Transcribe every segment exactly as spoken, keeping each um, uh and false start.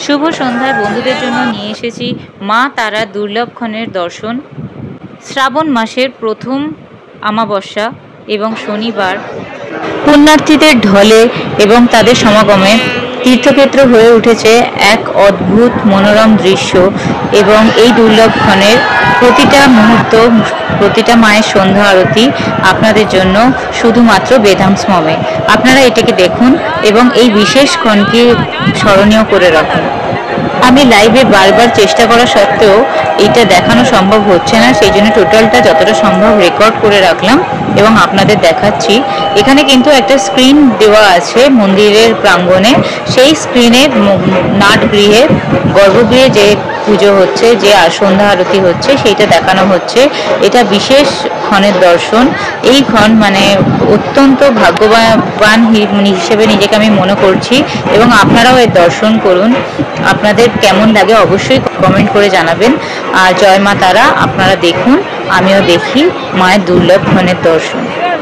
শুভ সন্ধ্যায় বন্ধুদের জন্য নিয়ে এসেছি মা তারা দুর্লভক্ষণের দর্শন। শ্রাবণ মাসের প্রথম অমাবস্যা এবং শনিবার পুণ্যার্থীদের ঢলে এবং তাদের সমাগমে তীর্থক্ষেত্র হয়ে উঠেছে এক অদ্ভুত মনোরম দৃশ্য। এবং এই দুর্লভক্ষণের প্রতিটা মুহূর্ত, প্রতিটা মায়ের সন্ধ্যা আরতি আপনাদের জন্য শুধুমাত্র বেদাংশ মমে। আপনারা এটাকে দেখুন এবং এই বিশেষ ক্ষণকে স্মরণীয় করে রাখুন। আমি লাইভে বারবার চেষ্টা করা সত্ত্বেও এটা দেখানো সম্ভব হচ্ছে না, সেই জন্য টোটালটা যতটা সম্ভব রেকর্ড করে রাখলাম এবং আপনাদের দেখাচ্ছি। এখানে কিন্তু একটা স্ক্রিন দেওয়া আছে মন্দিরের প্রাঙ্গণে, সেই স্ক্রিনে নাটগৃহে গর্ভগৃহে যে পুজো হচ্ছে, যে সন্ধ্যা আরতি হচ্ছে, সেইটা দেখানো হচ্ছে। এটা বিশেষ ক্ষণের দর্শন। এই ক্ষণ মানে অত্যন্ত ভাগ্যবান হিসেবে নিজেকে আমি মনে করছি এবং আপনারাও এর দর্শন করুন। আপনাদের কেমন লাগে অবশ্যই কমেন্ট করে জানাবেন। আর জয় মা তারা, আপনারা দেখুন, আমিও দেখি মায়ের দুর্লভ ক্ষণের দর্শন।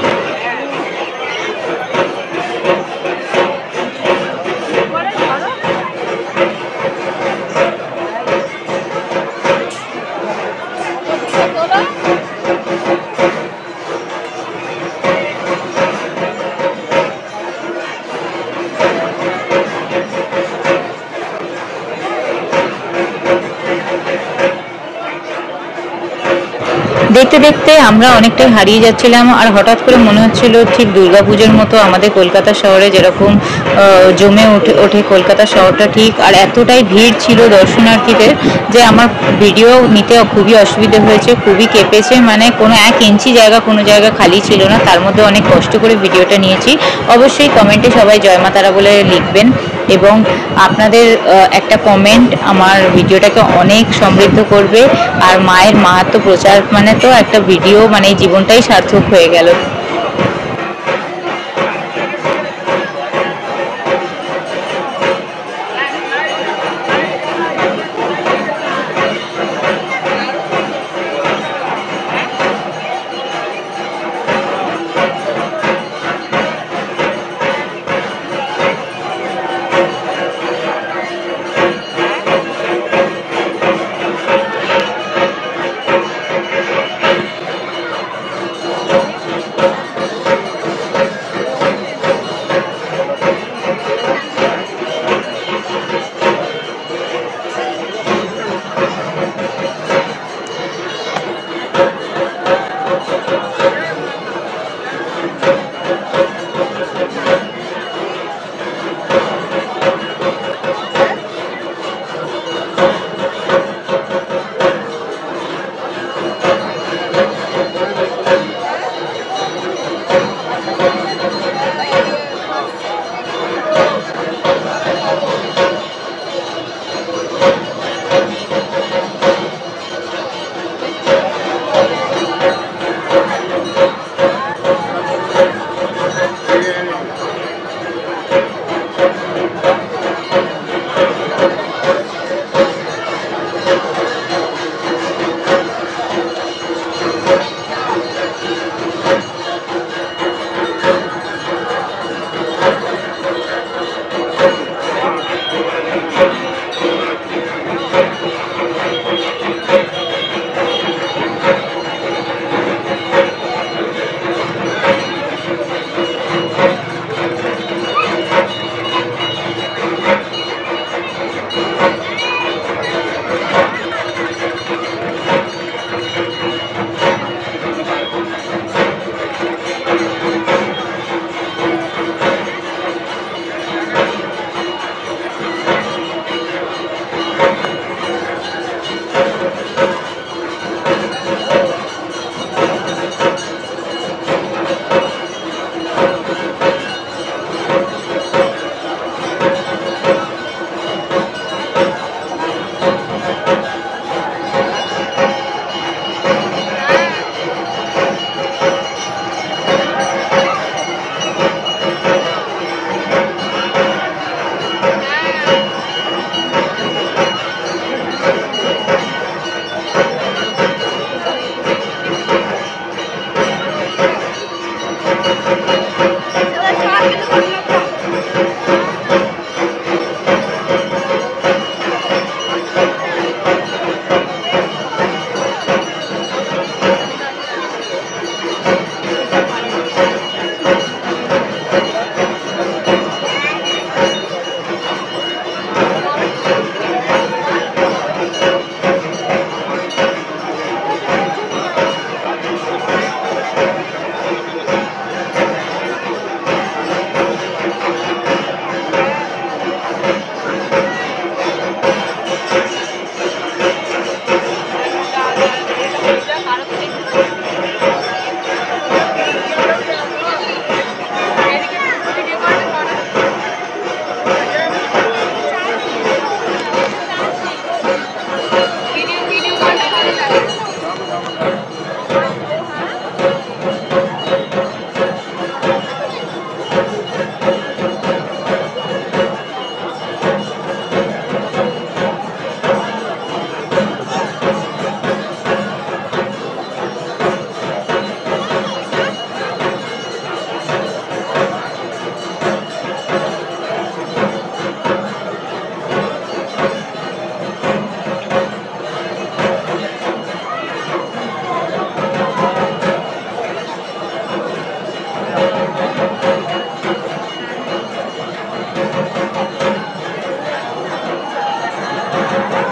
দেখতে দেখতে আমরা অনেকটাই হারিয়ে যাচ্ছিলাম, আর হঠাৎ করে মনে হচ্ছিল ঠিক দুর্গাপুজোর মতো আমাদের কলকাতা শহরে যেরকম জমে ওঠে ওঠে কলকাতা শহরটা ঠিক, আর এতটাই ভিড় ছিল দর্শনার্থীদের যে আমার ভিডিও নিতে খুবই অসুবিধা হয়েছে, খুবই কেঁপেছে। মানে কোনো এক ইঞ্চি জায়গা কোনো জায়গা খালি ছিল না, তার মধ্যে অনেক কষ্ট করে ভিডিওটা নিয়েছি। অবশ্যই কমেন্টে সবাই জয় মা তারা বলে লিখবেন এবং আপনাদের একটা কমেন্ট আমার ভিডিওটাকে অনেক সমৃদ্ধ করবে। আর মায়ের মাহাত্ম্য প্রচার মানে তো একটা ভিডিও মানে জীবনটাই সার্থক হয়ে গেল।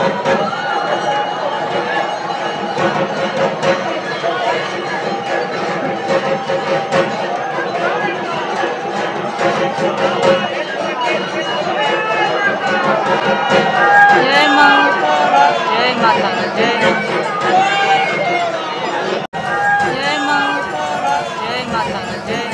जय माता जय माता जय जय माता जय माता जय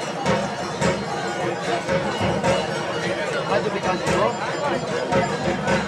Hadi bir tane yok.